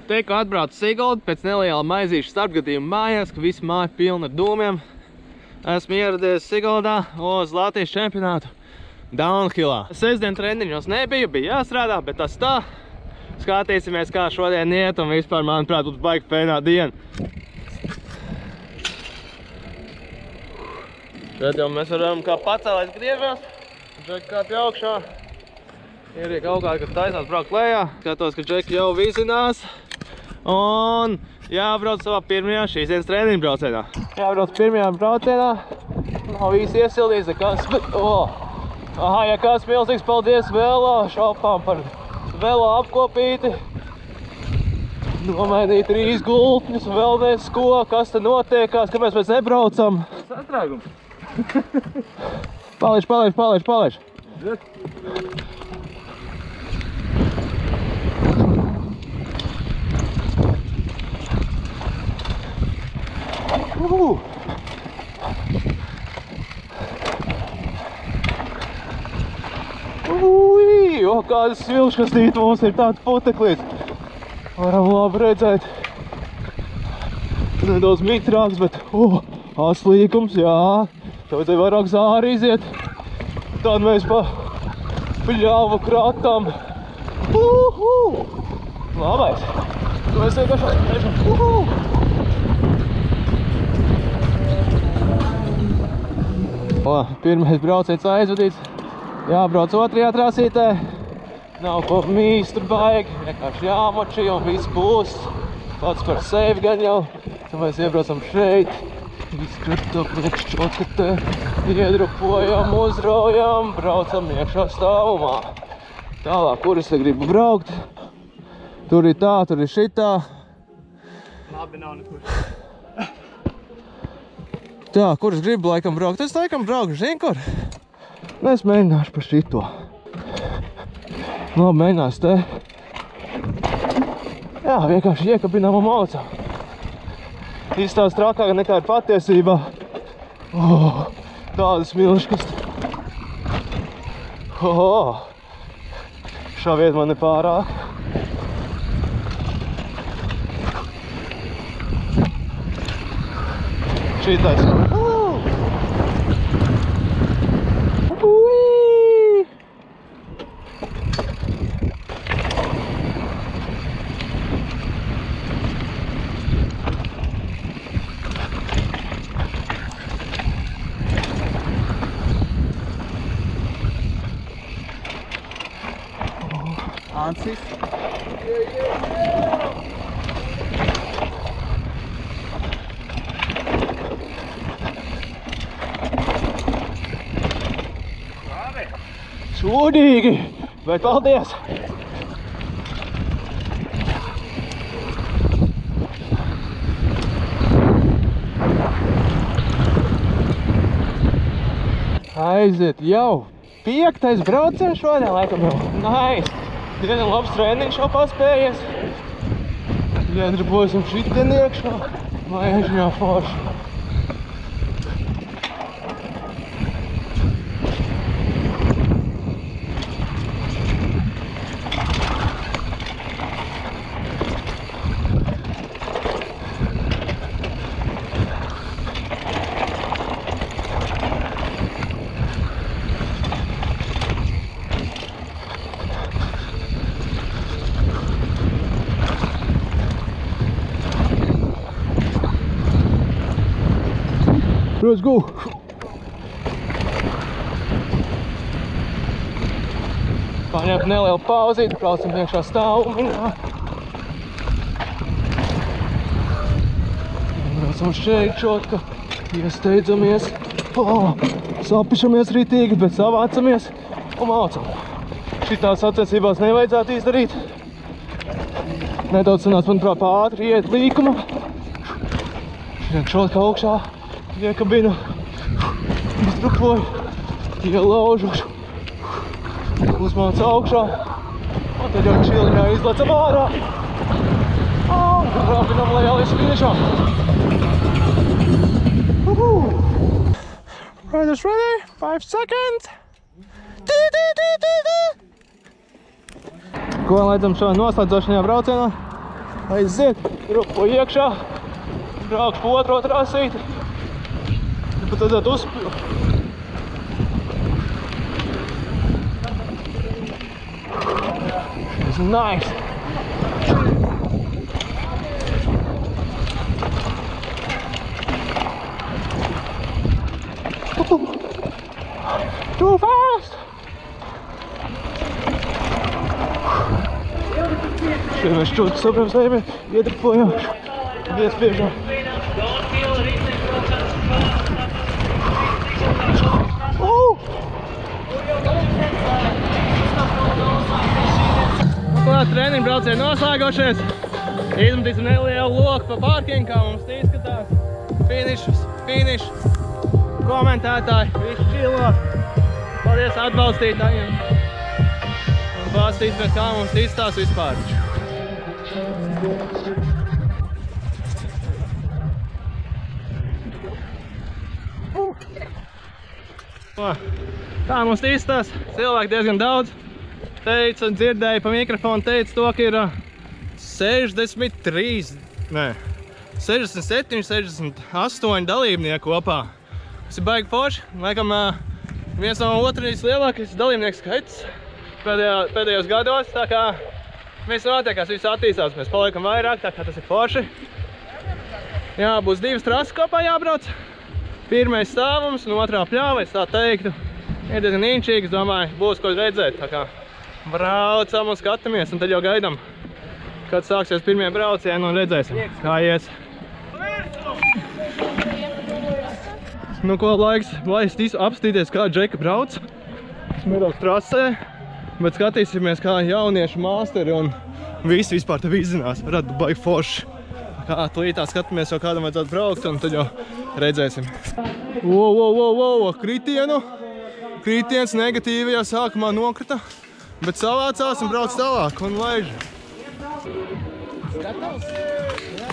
Tikko atbraucu Siguldu pēc neliela maizīšu starpgadījuma mājās, ka visi māja pilna ar dūmiem. Esmu ieradies Siguldā uz Latvijas čempionātu downhillā. Sestdien treniņos nebija, bija jāstrādā, bet tas tā. Skatīsimies, kā šodien iet, un vispār, manuprāt, būs baigi pēnā diena. Tad jau mēs varam kā pacēlēs griežās, Džeki kāpj augšā. Ir kaut kā, kad taisās braukt lejā. Skatos, ka Džeki jau vizinās. Un jābrauc savā pirmajā šīs dienas treniņu braucienā. Jābrauc pirmajā braucienā. Nav īsti iesildīts nekas, bet aha, ja kāds milzīgs paldies Velo šopām par Velo apkopīti. Nomainīt 3 gultņus, vēl nes ko, kas te notiekās, kāpēc mēs nebraucam. Sastrēgums. Palaiž. O, kādas svilškastīt mums ir tāds puteklīts. Varam labi redzēt. Nedaudz mitrāks, bet aslīkums, jā. Tad ir vairāk zāri iziet. Tad mēs pa pļāvu kratam. Labais. Mēs vienkārši redzam. Pirmais brauciens aizvadīts. Jābrauc otrajā trasītē. Nav ko mīstu baigi. Vienkārši jāmoči un viss būs. Pats par sevi gan jau. Tad mēs iebraucam šeit. Izskatā priekšķotkatē. Iedrupojam, uzraujam. Braucam iekšā stāvumā. Tālāk, kur es te gribu braukt? Tur ir tā, tur ir šitā. Labi, nav nekur. Tā, kur es gribu laikam braukt? Es laikam braukšu, zini kur? Es mēģināšu pa šito. Labi, mēģinās te. Jā, vienkārši iekabinām un maucām. Izstās trakāk nekā ir patiesībā. Tādas milškas. Šaviet man nepārāk. Šitais. Ansis. Sūdīgi, bet paldies! Aiziet jau 5. brauciens šodien, laikam jau. Nice! Diezgan labs treniņš jau paspējies. Iedribojam šitien iekšā. Maižiņā forši. Let's go! Paņemt nelielu pauzīt, braucam iekšā stāvumiņā. Braucam šeit šotka, iesteidzamies. Sapišamies ritīgi, bet savācamies un mācam. Šitās attiecībās nevajadzētu izdarīt. Nedaudz sanāc, manuprāt, ātri iet līkuma. Šeit šotka augšā. Iekabinu, izdrupoju, ielaužu, uzmācu augšā, un tad jau čiliņā izlecam ārā. Un grābinam lejā līdz finišam. Riders ready, 5 seconds. Ko laidzam šodien noslēdzošajā braucienā. Aiziet, rupu iekšā, braukšu pa otro trasīti, pa tad uzpildu. It's nice. Too fast! Šeit mēs čūtu saprams lēmē, ietripojam, iespiežam. Treniņu braucieni noslēgošies. Izmetīsim nelielu loku pa parkingu, kā mums izskatās. Finišs. Komentētāji, visi čilo. Paldies atbalstītājiem. Un pastīsimies, kā mums izstās vispār. Tā mums izstās. Cilvēki diezgan daudz. Teica, dzirdēju pa mikrofonu, teica to, ka ir 67, 68 dalībnieki kopā. Tas ir baigi forši. Laikam viens no otrīs lielākais dalībnieku skaits pēdējos gados. Tā kā viss notiekās, viss attīstās, mēs paliekam vairāk, tā kā tas ir forši. Jā, būs divas trases kopā jābrauc. Pirmais stāvums un otrā pļāva, es tā teiktu. Ir diezgan inčīgi, es domāju, būs ko redzēt. Tā kā braucam un skatāmies, un tad jau gaidām, kad sāksies pirmie braucieni un redzēsim, kā ies. Nu ko, laiks apstīties, kā Džeka brauc. Smirauks trasē, bet skatīsimies, kā jauniešu māsteri un visi vispār tev izzinās. Varētu baigi forši. Kā atlītā skatāmies, jau kādam vajadzētu braukt, un tad jau redzēsim. Wow, kritiens negatīvajā sākumā nokrita. Bet savācās un brauc tālāk un laiž. Gatavs? Jā.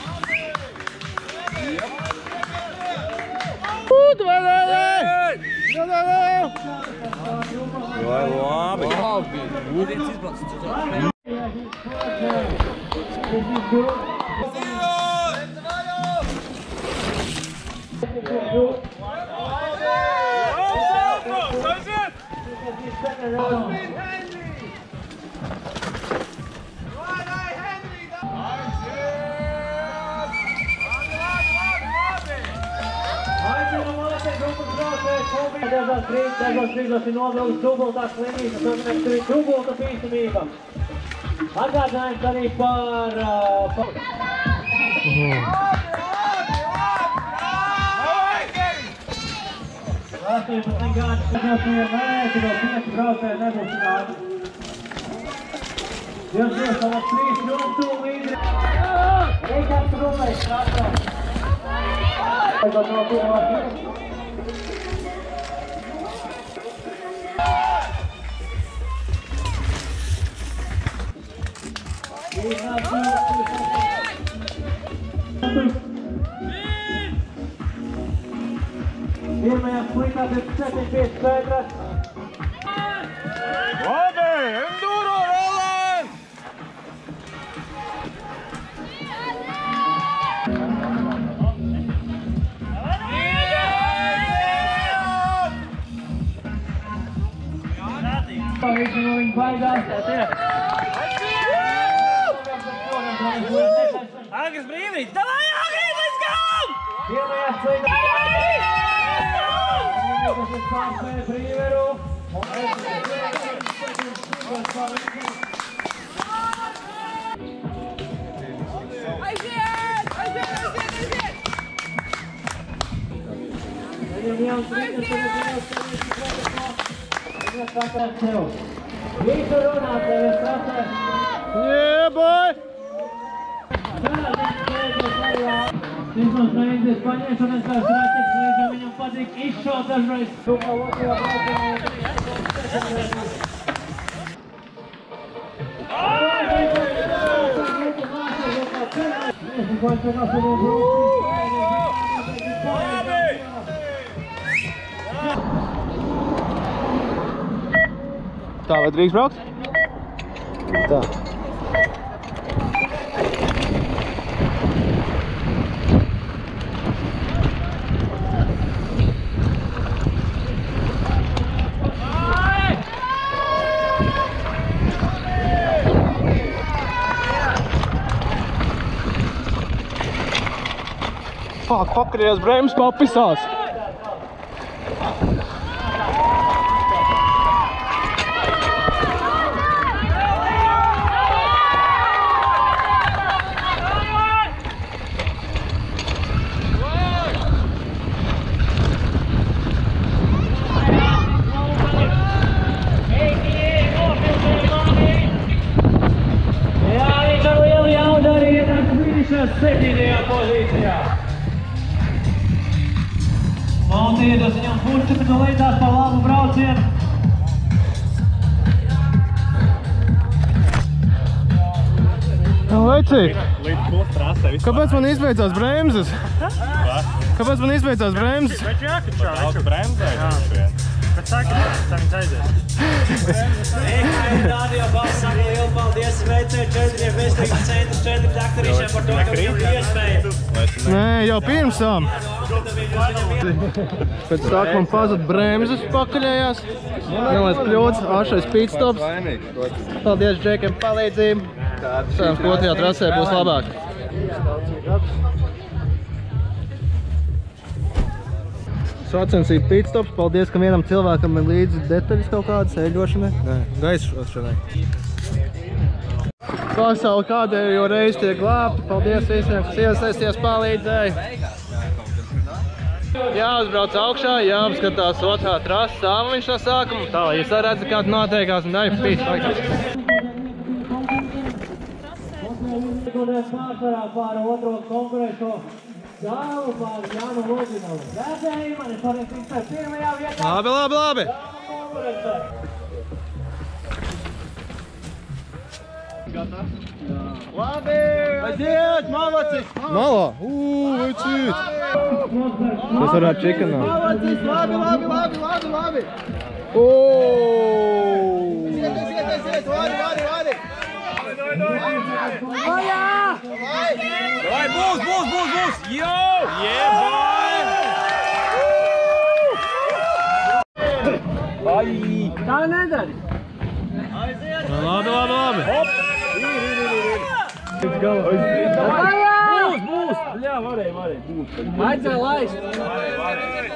Dažos brīžos ir novilkts dubultās līnijas, un tur ir dubulta bīstamība. Atgādinājums arī par 18 gadi, tas ir mērķi, vēl 5 braucēji nebūs nādi. 3 runtu līdri. Reikāds runais, trasā. Pirmajā slikā 27,5 metras. Labi, enduro, Roland! Visi no viņa baidās. Agris brīvīt! Davai, Agris, let's go! Pirmajā slikā. Tas ir pārspēja brīveru. Aiziet! Visu runāt, tev trasē. Yeah, boy! Vismaz reizes paņemšanas tās raķetes, līdz viņam patīk izšaut dažreiz. Tumā otrajā braucienā. Tā, vai drīkst braukt? Tā. Fuck, pakarījās brēmas papisās. Septītajā pozīcijā. Maltietis viņam pušķi, bet līdzās pa labu braucienu. Vecīt, kāpēc man izbeidzās bremzes? Kāpēc man izbeidzās bremzes? Bet jākačā bremzē. Bet saka, tā viņš aizies. Rādījā balss saka lielu paldies VC4, Veselības centrs 4 daktarīšiem par to, ka būtu iespēja. Nē, jau pirms tam. Pēc tā, ka man pazud bremzes pakaļējās. Nelaiz kļūdas, āšais pitstops. Paldies Džekiem palīdzību. Cerams, ka otrajā trasē būs labāk. Sacensība pitstops. Paldies, ka vienam cilvēkam ir līdzi detaļas kaut kādas eļošanai. Nē, gaisošanai. Pasauli kādēļ jau reiz tiek glābta. Paldies visiem, kas iesaisties palīdzēja. Jāuzbrauc augšā, jāapskatās otrā trasa sāmiņš no sākuma. Tā, ja saredzi kādu noteikās un darbs pīts. Sekundēs pārsvarā pār otro konkurēšo Gālu pār Jānu Lūdinovu. Vēdēji mani šodien fiksēt pirmajā vietā. Labi. Labi! Aiziet, malacis! Malā? Vecīt! Tas varētu čikanā. Malacis, labi! Aiziet, vari! Vai, būs! Jo! Tā nedari! Labi! Būs! Jā, varēja. Vajadzēja laist!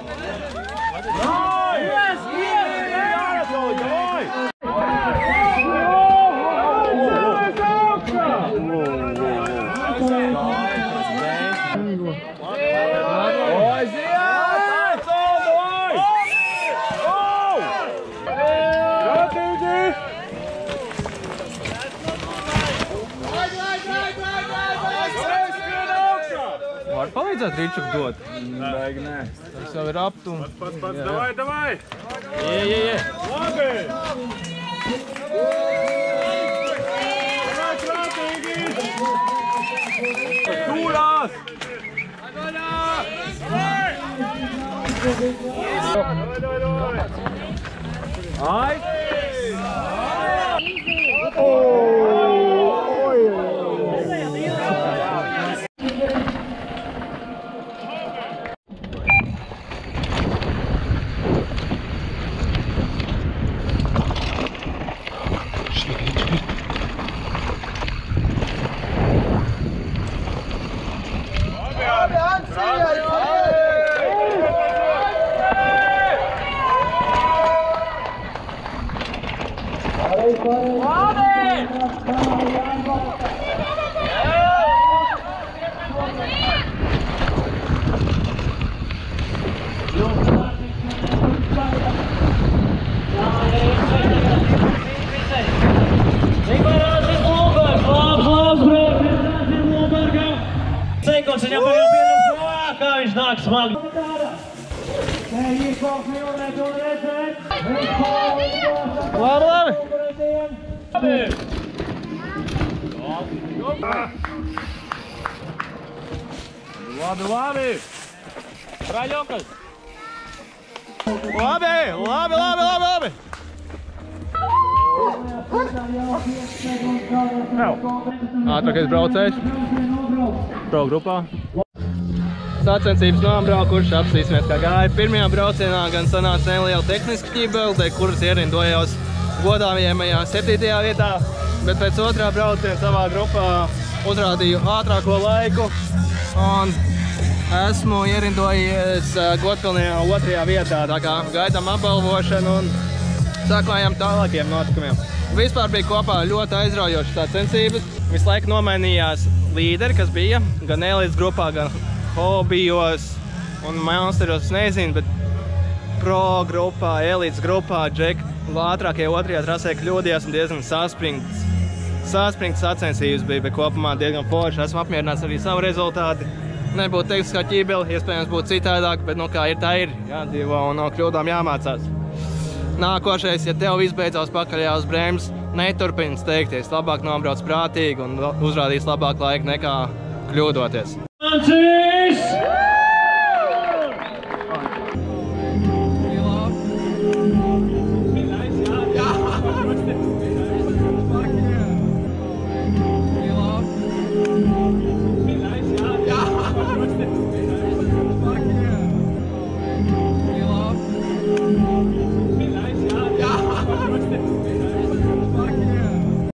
Var palīdzēt Ričuk dot? Nē. Tas jau ir aptum. Pats, davai! Ie. Labi! Stūrās! Ai! Sekunds viņam pagaidām piedodas, kā viņš nāk smagi. Labi! Raļokas! Labi! Ātrākais braucējs. Pro grupā. Sacensības nobraukuši, apsīsimies kā gāja. Pirmajā braucienā gan sanāca neliela tehniska ķībelde, kuras ierindojos godāmajā 7. vietā, bet pēc otrā brauciena savā grupā uzrādīju ātrāko laiku un Esmu ierindojies Gotkalnijā 2. vietā, tā kā gaidām apbalvošanu un sakojam tālākiem notikumiem. Vispār bija kopā ļoti aizraujošas sacensības. Visu laiku nomainījās līderi, kas bija gan elites grupā, gan hobijos un monsteros, nezinu, bet pro grupā, elites grupā, Džek ātrākie 2. trasē kļūdījās un diezgan saspringts sacensības bija, bet kopumā diezgan forši. Esmu apmierināts arī savu rezultātu. Nebūtu teiks kā ķībeli, iespējams būtu citādāk, bet nu kā ir, tā ir. Jādzīvo un no kļūdām jāmācās. Nākošais, ja tev viss beidzās pakaļā uz bremzes, neturpini steigties. Labāk nobrauc prātīgi un uzrādīs labāk laiku nekā kļūdoties.